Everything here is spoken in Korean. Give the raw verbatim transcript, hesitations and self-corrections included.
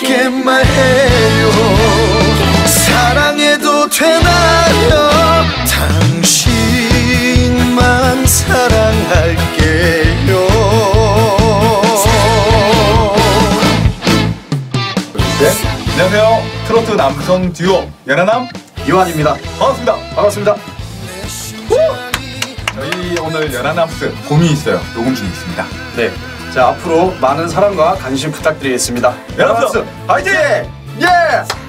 함께 말해요. 사랑해도 되나요? 당신만 사랑할게요. 네, 안녕하세요. 트로트 남성 듀오 연하남 요한입니다. 반갑습니다. 반갑습니다. 저희 오늘 연하남스 봄이 있어요. 녹음 중에 있습니다. 네, 자 앞으로 많은 사랑과 관심 부탁드리겠습니다. 연하남스 화이팅! 예!